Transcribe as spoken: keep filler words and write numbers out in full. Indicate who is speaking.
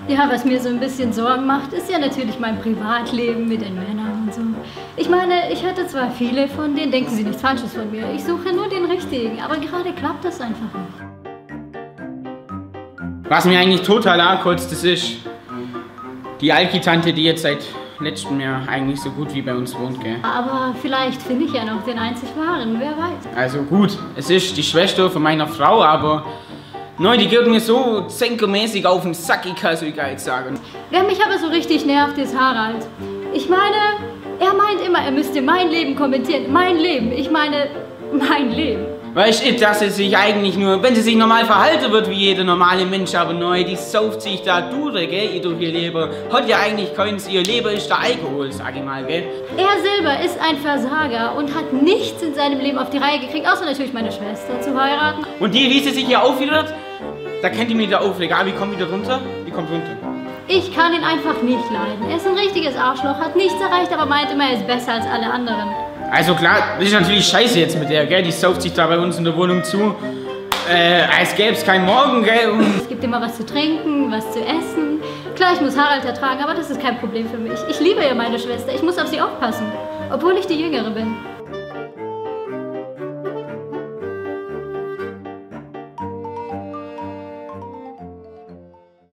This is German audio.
Speaker 1: Ja, was mir so ein bisschen Sorgen macht, ist ja natürlich mein Privatleben mit den Männern und so. Ich meine, ich hatte zwar viele von denen, denken Sie nichts Falsches von mir, ich suche nur den richtigen, aber gerade klappt das einfach nicht.
Speaker 2: Was mir eigentlich total ankotzt, das ist die Alki-Tante, die jetzt seit letztem Jahr eigentlich so gut wie bei uns wohnt, gell?
Speaker 1: Aber vielleicht finde ich ja noch den einzig Wahren, wer weiß.
Speaker 2: Also gut, es ist die Schwester von meiner Frau, aber neu, die geht mir so zenkermäßig auf den Sack, ich kann es euch gar nicht sagen.
Speaker 1: Wer mich aber so richtig nervt, ist Harald. Ich meine, er meint immer, er müsste mein Leben kommentieren. Mein Leben, ich meine, mein Leben.
Speaker 2: Weißt du, dass sie sich eigentlich nur, wenn sie sich normal verhalten wird wie jeder normale Mensch, aber neu, die sauft sich da durch, gell, durch ihr Leben. Hat ja eigentlich keins, ihr Leben ist der Alkohol, sag ich mal, gell.
Speaker 1: Er selber ist ein Versager und hat nichts in seinem Leben auf die Reihe gekriegt, außer natürlich meine Schwester zu heiraten.
Speaker 2: Und die, wie sie sich hier aufwidert, da kennt ihr mich wieder aufregen. Ah, wie kommt wieder runter? Die kommt runter.
Speaker 1: Ich kann ihn einfach nicht leiden. Er ist ein richtiges Arschloch, hat nichts erreicht, aber meint immer, er ist besser als alle anderen.
Speaker 2: Also klar, das ist natürlich scheiße jetzt mit der, gell? Die sauft sich da bei uns in der Wohnung zu, äh, als gäbe es keinen Morgen, gell? Und
Speaker 1: es gibt immer was zu trinken, was zu essen. Klar, ich muss Harald ertragen, aber das ist kein Problem für mich. Ich liebe ja meine Schwester, ich muss auf sie aufpassen, obwohl ich die Jüngere bin.